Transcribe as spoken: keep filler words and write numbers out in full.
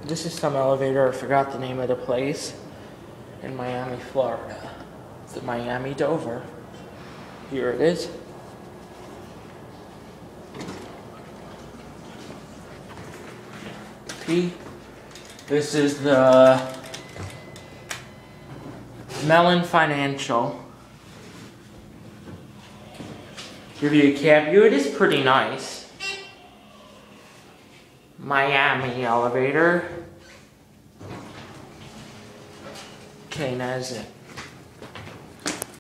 This is some elevator, I forgot the name of the place, in Miami, Florida. It's the Miami Dover. Here it is. P. This is the Mellon Financial. Give you a cab view. It is pretty nice. Miami elevator. Okay, now is it.